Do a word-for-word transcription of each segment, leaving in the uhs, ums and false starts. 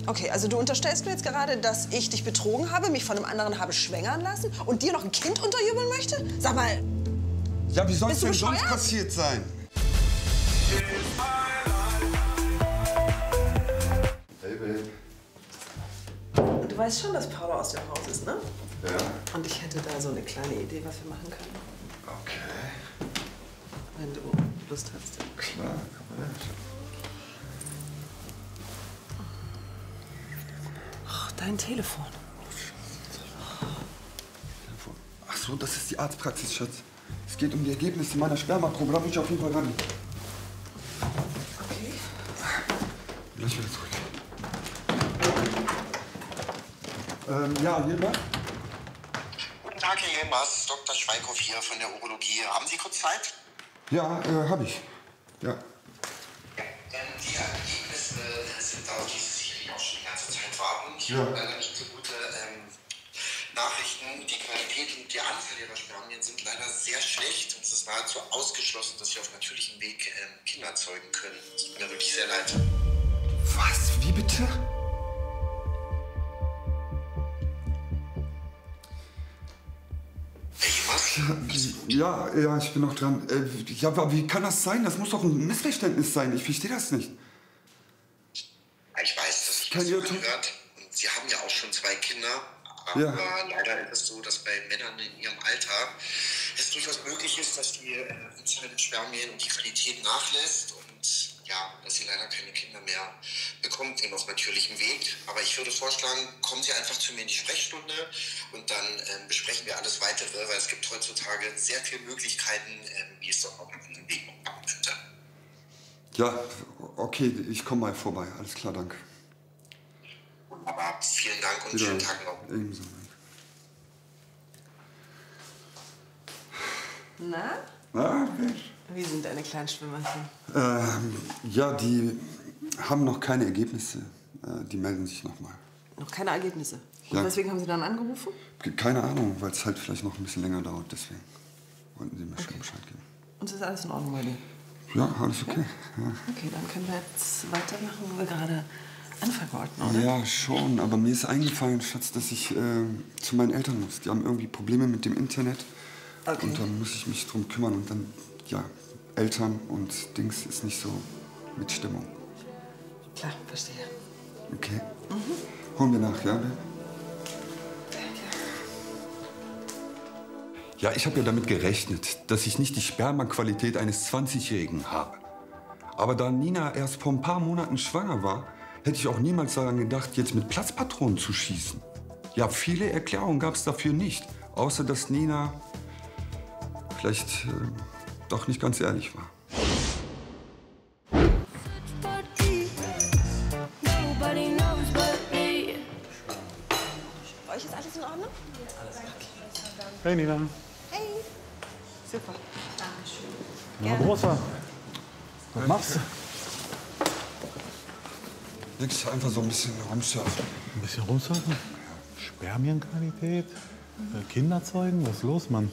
Okay, also du unterstellst mir jetzt gerade, dass ich dich betrogen habe, mich von einem anderen habe schwängern lassen und dir noch ein Kind unterjubeln möchte? Sag mal. Ja, wie soll es denn bescheuert? sonst passiert sein? Hey, Babe. Und du weißt schon, dass Paula aus dem Haus ist, ne? Ja. Und ich hätte da so eine kleine Idee, was wir machen können. Okay. Wenn du Lust hast. Klar, komm her. Oh, dein Telefon. Ach so, das ist die Arztpraxis, Schatz. Es geht um die Ergebnisse meiner Spermaprobe. Da muss ich auf jeden Fall ran. Okay. Gleich wieder zurück. Ähm, ja, Hilma? Guten Tag, Herr Yilmaz. Doktor Schweighoff hier von der Urologie. Haben Sie kurz Zeit? Ja, äh, hab ich. Ja. Ja, denn die Ergebnisse sind auf die Sie sicherlich auch schon die ganze Zeit warten. Ich Ja. habe leider nicht so gute ähm, Nachrichten. Die Qualität und die Anzahl Ihrer Spermien sind leider sehr schlecht. Und es ist nahezu ausgeschlossen, dass Sie auf natürlichem Weg ähm, Kinder zeugen können. Es tut mir wirklich sehr leid. Was? Wie bitte? Ja, ja, ich bin noch dran. Äh, ja, aber wie kann das sein? Das muss doch ein Missverständnis sein. Ich verstehe das nicht. Ich weiß, dass sich Kein das so Irrtum. anhört. Und Sie haben ja auch schon zwei Kinder. Aber Ja. leider ist es so, dass bei Männern in ihrem Alter es durchaus möglich ist, dass die äh, Anzahl der Spermien und die Qualität nachlässt. Und ja, dass sie leider keine Kinder mehr bekommt, eben auf natürlichem Weg. Aber ich würde vorschlagen, kommen Sie einfach zu mir in die Sprechstunde und dann ähm, besprechen wir alles Weitere, weil es gibt heutzutage sehr viele Möglichkeiten, ähm, wie es doch auf einem anderen Weg machen könnte. Ja, okay, ich komme mal vorbei. Alles klar, danke. Aber vielen Dank und Wieder. schönen Tag noch. Ebenso. Na? Ah, Wie sind deine kleinen Schwimmerchen? ähm, ja, die haben noch keine Ergebnisse. Äh, die melden sich noch mal. Noch keine Ergebnisse. Und Ja. weswegen haben sie dann angerufen? Keine Ahnung, weil es halt vielleicht noch ein bisschen länger dauert. Deswegen wollten sie mir Okay. schon Bescheid geben. Und ist alles in Ordnung bei dir? Ja, alles okay. Ja. Okay, dann können wir jetzt weitermachen, wo wir gerade anfangen wollten, oder? Ja, schon. Aber mir ist eingefallen, Schatz, dass ich äh, zu meinen Eltern muss. Die haben irgendwie Probleme mit dem Internet. Okay. Und dann muss ich mich drum kümmern. Und dann, ja, Eltern und Dings ist nicht so mit Stimmung. Klar, verstehe. Okay? Holen wir nach, ja, Babe? Ja, ich habe ja damit gerechnet, dass ich nicht die Spermaqualität eines zwanzigjährigen habe. Aber da Nina erst vor ein paar Monaten schwanger war, hätte ich auch niemals daran gedacht, jetzt mit Platzpatronen zu schießen. Ja, viele Erklärungen gab es dafür nicht, außer dass Nina vielleicht äh, doch nicht ganz ehrlich war. Bei euch ist alles in Ordnung? Hey Nina. Hey. Super. Na, Großer. Was machst du? Nix, einfach so ein bisschen rumsurfen. Ein bisschen rumsurfen? Spermienqualität? Äh, Kinderzeugen? Was ist los, Mann?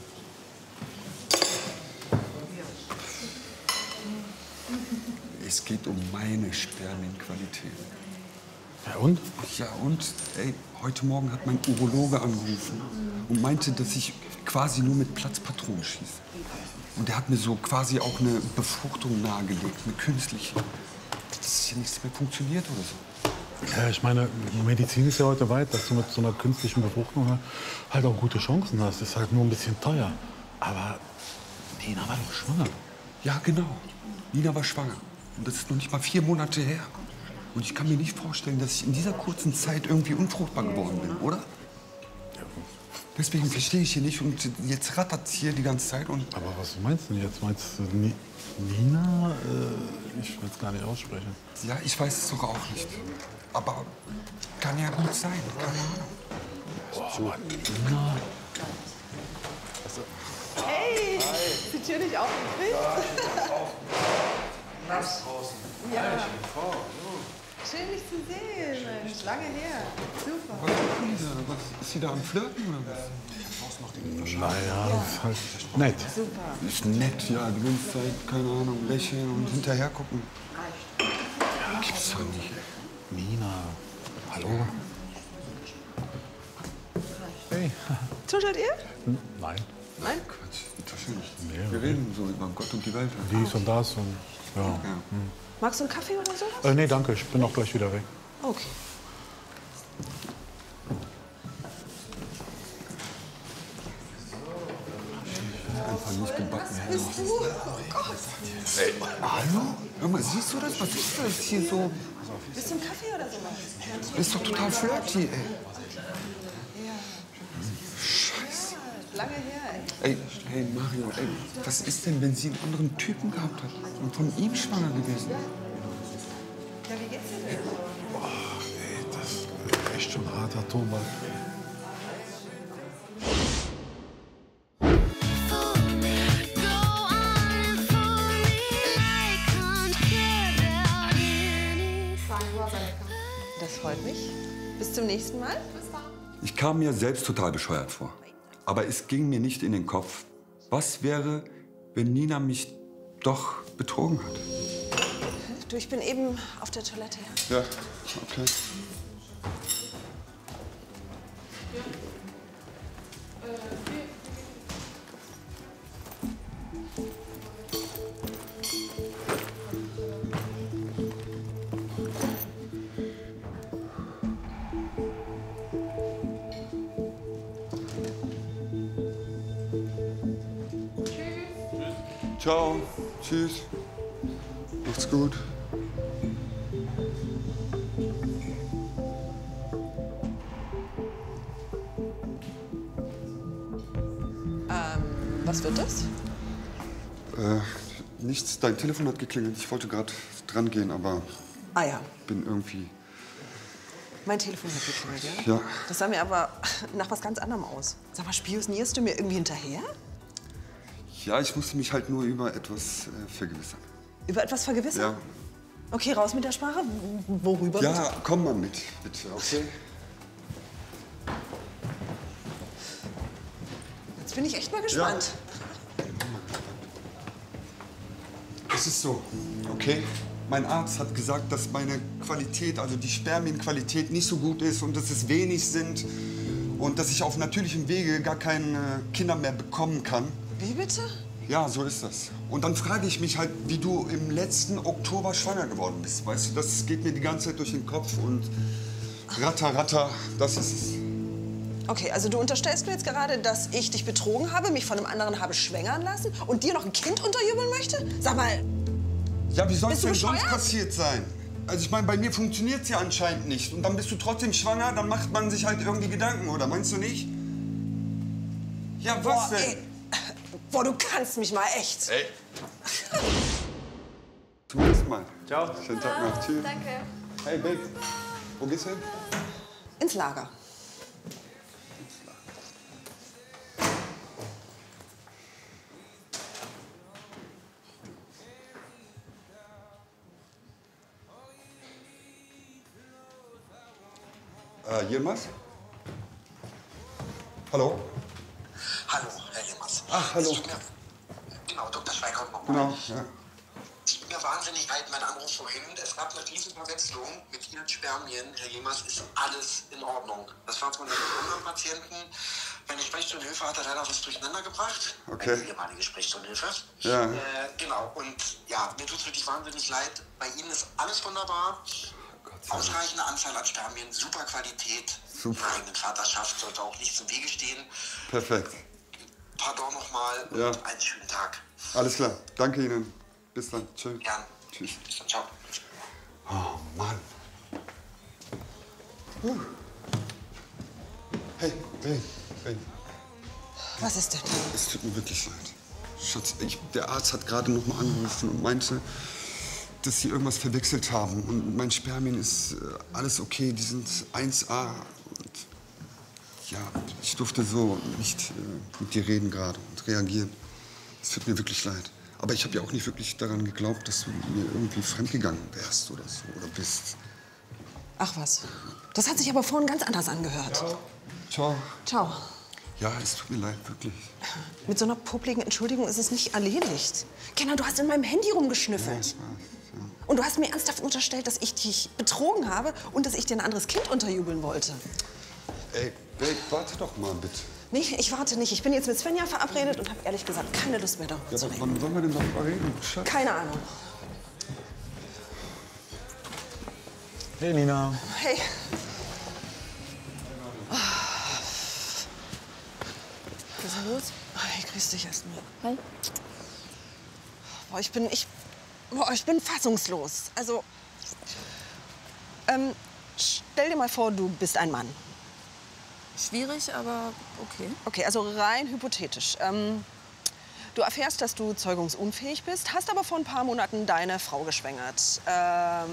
Es geht um meine Spermienqualität. Ja und? Ja, und ey, heute Morgen hat mein Urologe angerufen und meinte, dass ich quasi nur mit Platzpatronen schieße. Und der hat mir so quasi auch eine Befruchtung nahegelegt, eine künstliche. Dass hier nichts mehr funktioniert oder so. Ja, ich meine, Medizin ist ja heute weit, dass du mit so einer künstlichen Befruchtung halt auch gute Chancen hast. Ist halt nur ein bisschen teuer. Aber Nina war doch schwanger. Ja, genau. Nina war schwanger. Und das ist noch nicht mal vier Monate her. Und ich kann mir nicht vorstellen, dass ich in dieser kurzen Zeit irgendwie unfruchtbar geworden bin, oder? Deswegen verstehe ich hier nicht und jetzt rattert es hier die ganze Zeit und... Aber was meinst du denn jetzt? Meinst du Ni Nina? Äh, ich will es gar nicht aussprechen. Ja, ich weiß es doch auch nicht. Aber kann ja gut sein, keine Ahnung. Boah, aber Nina... Hey. Ist die Tür nicht auf und bist? Nass draußen. Ja. Ehrlich, Frau. Schön, dich zu sehen, Mensch. Lange her. Super. Was machen Sie da? Was, ist sie da am Flirten oder was? Naja, ist halt nett. Super. Ist nett, ja, die ganze Zeit, keine Ahnung, lächeln und hinterher gucken. Gibt's doch nicht. Nina, hallo. Hey. Tuschelt ihr? Nein. Nein? Quatsch, natürlich. Nee, Wir reden so über Gott und die Welt. dies und das und ja. Ja. Magst du einen Kaffee oder sowas? Äh, nee, danke, ich bin auch gleich wieder weg. Okay. Einfach nicht gebacken. Bist du? Oh Gott. Ey, hallo? Hör mal, siehst du das? Was ist das hier so? Willst du einen Kaffee oder sowas? Bist doch total flirty, ey. Lange her, ey. Ey, hey Mario, ey, was ist denn, wenn sie einen anderen Typen gehabt hat und von ihm schwanger gewesen? Ja, wie geht's dir denn? Ey, das ist echt schon harter Tobak. Das freut mich. Bis zum nächsten Mal. Ich kam mir selbst total bescheuert vor. Aber es ging mir nicht in den Kopf. Was wäre, wenn Nina mich doch betrogen hat? Du, ich bin eben auf der Toilette. Ja, okay. Ciao. Tschüss. Macht's gut. Was wird das? Äh, nichts. Dein Telefon hat geklingelt. Ich wollte gerade dran gehen, aber Ah ja, bin irgendwie... mein Telefon hat geklingelt, ja? Ja. Das sah mir aber nach was ganz anderem aus. Sag mal, spionierst du mir irgendwie hinterher? Ja, ich musste mich halt nur über etwas äh, vergewissern. Über etwas vergewissern? Ja. Okay, raus mit der Sprache. W- Worüber? bitte? Ja, komm mal mit, bitte, okay? Jetzt bin ich echt mal gespannt. Es ist so, okay? Mein Arzt hat gesagt, dass meine Qualität, also die Spermienqualität nicht so gut ist und dass es wenig sind und dass ich auf natürlichem Wege gar keine Kinder mehr bekommen kann. Wie bitte? Ja, so ist das. Und dann frage ich mich halt, wie du im letzten Oktober schwanger geworden bist. Weißt du, das geht mir die ganze Zeit durch den Kopf und ratter, ratter, das ist es. Okay, also du unterstellst mir jetzt gerade, dass ich dich betrogen habe, mich von einem anderen habe schwängern lassen und dir noch ein Kind unterjubeln möchte? Sag mal, Ja, wie soll es Bist du denn sonst bescheuert? passiert sein? Also ich meine, bei mir funktioniert es ja anscheinend nicht. Und dann bist du trotzdem schwanger, dann macht man sich halt irgendwie Gedanken, oder? Meinst du nicht? Ja, was boah, denn? ey. Boah, du kannst mich mal echt. Ey. Zum nächsten Mal. Ciao. Schönen Tag noch. Tschüss. Danke. Hey, Babe. Wo geht's hin? Ins Lager. Äh, Yilmaz? Hallo? Hallo, Herr Jemmers. Ach, hallo. Es tut mir- Genau, Doktor Schweighout nochmal. Genau, ja. Es tut mir wahnsinnig leid, mein Anruf vorhin. Es gab eine riesen Verwechslung mit Ihren Spermien. Herr Jemmers, ist alles in Ordnung. Das war von einem anderen Patienten. Meine Sprechstundenhilfe hat er leider was durcheinander gebracht. Okay. Meine ehemalige Sprechstundenhilfe. Ja. Äh, genau, und ja, mir tut es wirklich wahnsinnig leid. Bei Ihnen ist alles wunderbar. Ausreichende Anzahl an Spermien, super Qualität. Super. Ihrer eigenen Vaterschaft sollte auch nichts im Wege stehen. Perfekt. Pardon nochmal und Ja. einen schönen Tag. Alles klar. Danke Ihnen. Bis dann. Tschüss. Gern. Tschüss. Bis dann, ciao. Oh, Mann. Huh. Hey, hey, hey. Was ist denn? Es tut mir wirklich leid. Schatz, ich, der Arzt hat gerade noch mal angerufen und meinte, dass sie irgendwas verwechselt haben. Und mein Spermien ist äh, alles okay, die sind eins A. Und ja, ich durfte so nicht äh, mit dir reden gerade und reagieren. Es tut mir wirklich leid. Aber ich habe ja auch nicht wirklich daran geglaubt, dass du mir irgendwie fremdgegangen wärst oder so, oder bist. Ach was. Das hat sich aber vorhin ganz anders angehört. Ciao. Ciao. Ja, es tut mir leid, wirklich. Mit so einer popligen Entschuldigung ist es nicht erledigt. Kenner, du hast in meinem Handy Ja, rumgeschnüffelt. ich weiß, ja. Und du hast mir ernsthaft unterstellt, dass ich dich betrogen habe und dass ich dir ein anderes Kind unterjubeln wollte. Ey, Babe, warte doch mal, bitte. Nee, ich warte nicht. Ich bin jetzt mit Svenja verabredet und habe ehrlich gesagt keine Lust mehr darüber Ja, zu aber reden. wann sollen wir denn darüber reden? Schatz? Keine Ahnung. Hey, Nina. Hey. Was ist denn los? Hey, grüß dich erstmal. Hi. Boah, ich bin, ich, boah, ich bin fassungslos. Also, ähm, stell dir mal vor, du bist ein Mann. Schwierig, aber okay. Okay, also rein hypothetisch. Ähm, du erfährst, dass du zeugungsunfähig bist, hast aber vor ein paar Monaten deine Frau geschwängert. Ähm,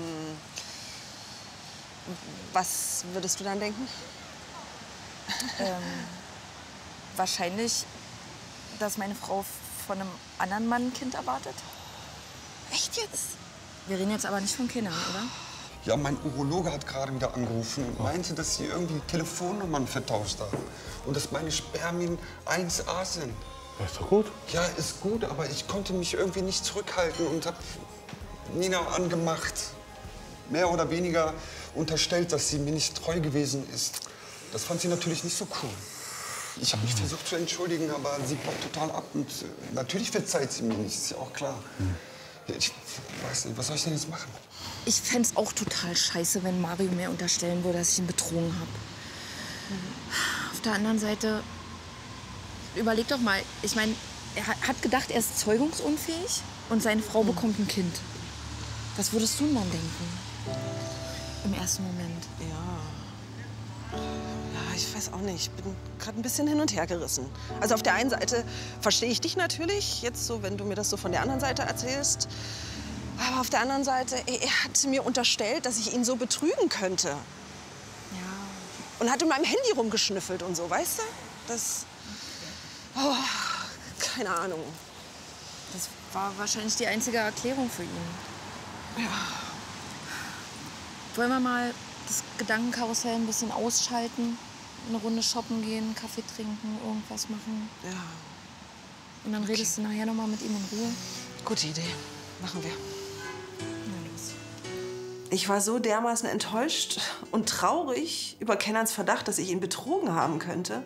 was würdest du dann denken? Ähm, wahrscheinlich, dass meine Frau von einem anderen Mann ein Kind erwartet. Echt jetzt? Wir reden jetzt aber nicht von Kindern, oder? Ja, mein Urologe hat gerade wieder angerufen und meinte, dass sie irgendwie Telefonnummern vertauscht haben. Und dass meine Spermien eins A sind. Ja, ist doch gut. Ja, ist gut, aber ich konnte mich irgendwie nicht zurückhalten und habe Nina angemacht. Mehr oder weniger unterstellt, dass sie mir nicht treu gewesen ist. Das fand sie natürlich nicht so cool. Ich habe mich versucht zu entschuldigen, aber sie blockt total ab. Und äh, natürlich verzeiht sie mir nicht, ist ja auch klar. Ja, ich weiß nicht, was soll ich denn jetzt machen? Ich fänd's auch total scheiße, wenn Mario mir unterstellen würde, dass ich ihn betrogen habe. Auf der anderen Seite, überleg doch mal, ich meine, er hat gedacht, er ist zeugungsunfähig und seine Frau bekommt ein Kind. Was würdest du denn dann denken? Im ersten Moment. Ja. Ja, ich weiß auch nicht. Ich bin gerade ein bisschen hin und her gerissen. Also auf der einen Seite verstehe ich dich natürlich, jetzt so, wenn du mir das so von der anderen Seite erzählst. Aber auf der anderen Seite, er er hat mir unterstellt, dass ich ihn so betrügen könnte. Ja. Und hat in meinem Handy rumgeschnüffelt und so, weißt du? Das, oh, keine Ahnung. Das war wahrscheinlich die einzige Erklärung für ihn. Ja. Wollen wir mal das Gedankenkarussell ein bisschen ausschalten? Eine Runde shoppen gehen, Kaffee trinken, irgendwas machen. Ja, Und dann redest du nachher noch mal mit ihm in Ruhe. gute Idee. Machen wir. Na los. Ich war so dermaßen enttäuscht und traurig über Kennans Verdacht, dass ich ihn betrogen haben könnte.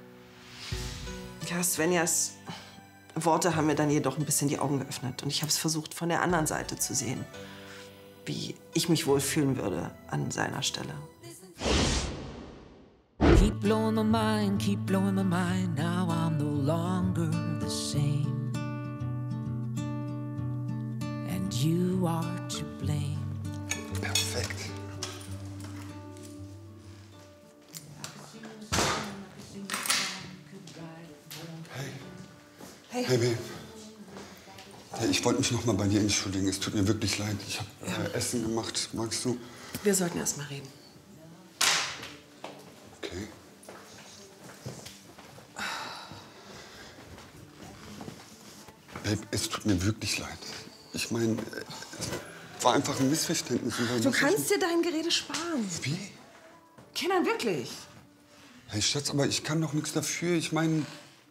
Ja, Svenjas Worte haben mir dann jedoch ein bisschen die Augen geöffnet. Und ich habe es versucht, von der anderen Seite zu sehen. Wie ich mich wohl fühlen würde an seiner Stelle. Keep blowing my mind, keep blowing my mind. Now I'm no longer the same. And you are to blame. Perfekt. Hey. Hey, Babe. Hey, ich wollte mich noch mal bei dir entschuldigen. Es tut mir wirklich leid. Ich habe äh, Essen gemacht. Magst du? Wir sollten erst mal reden. Okay. Babe, es tut mir wirklich leid. Ich meine, es war einfach ein Missverständnis. Du kannst dir dein Gerede sparen. Wie? Kenan, wirklich. Hey, Schatz, aber ich kann doch nichts dafür. Ich meine...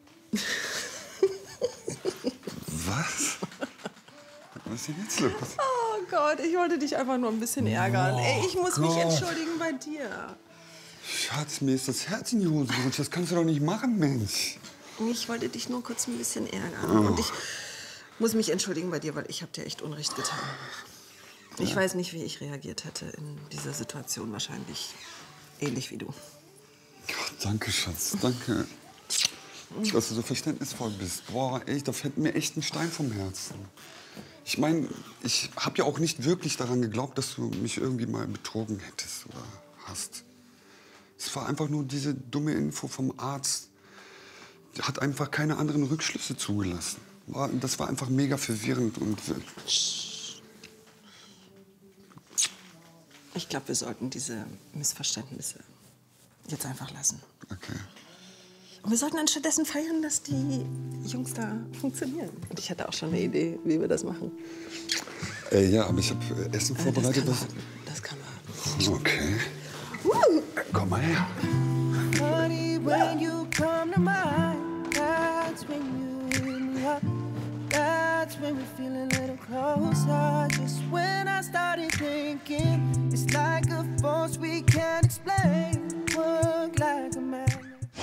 Was? Was ist denn jetzt los? Oh Gott, ich wollte dich einfach nur ein bisschen ärgern. Oh Ey, ich muss mich Gott. entschuldigen bei dir. Schatz, mir ist das Herz in die Hose gerutscht. Das kannst du doch nicht machen, Mensch. Ich wollte dich nur kurz ein bisschen ärgern. Und ich muss mich entschuldigen bei dir, weil ich habe dir echt Unrecht getan. Ich weiß nicht, wie ich reagiert hätte in dieser Situation. Wahrscheinlich ähnlich wie du. Gott, danke, Schatz. Danke. Dass du so verständnisvoll bist. Boah, echt, da fällt mir echt ein Stein vom Herzen. Ich meine, ich habe ja auch nicht wirklich daran geglaubt, dass du mich irgendwie mal betrogen hättest oder hast. Es war einfach nur diese dumme Info vom Arzt. Der hat einfach keine anderen Rückschlüsse zugelassen. War, das war einfach mega verwirrend und... Ich glaube, wir sollten diese Missverständnisse jetzt einfach lassen. Okay. Und wir sollten anstattdessen feiern, dass die Jungs da funktionieren. Und ich hatte auch schon eine Idee, wie wir das machen. Äh, ja, aber ich habe äh, Essen Äh, vorbereitet. das Was? kann warten. Das kann warten. Okay. Komm mal her. Honey, when you come to mind, that's when you hit me up. That's when we feel a little closer. Just when I started thinking, it's like a force we can't explain. Work like a magnet.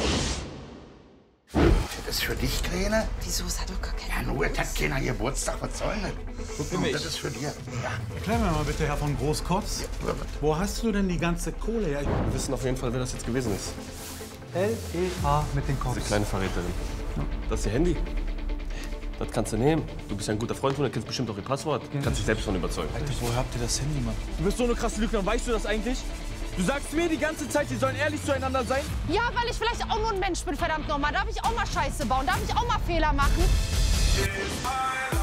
Das ist für dich, Kleine? Wieso? Es hat doch gar keinen Ja, nur, es hat keiner Geburtstag. Was soll denn? Guck mal, das ist für dich. Ja. Erklär mir mal bitte, Herr von Großkotz. Ja, wo hast du denn die ganze Kohle her? Wir wissen auf jeden Fall, wer das jetzt gewesen ist. L E A mit den Kopf. Diese kleine Verräterin. Das ist ihr Handy. Das kannst du nehmen. Du bist ja ein guter Freund von ihr, kennst bestimmt auch ihr Passwort. Du kannst dich selbst von überzeugen. Alter, woher habt ihr das Handy, Mann? Du bist so eine krasse Lügner, weißt du das eigentlich? Du sagst mir die ganze Zeit, wir sollen ehrlich zueinander sein? Ja, weil ich vielleicht auch nur ein Mensch bin, verdammt nochmal. Darf ich auch mal Scheiße bauen? Darf ich auch mal Fehler machen?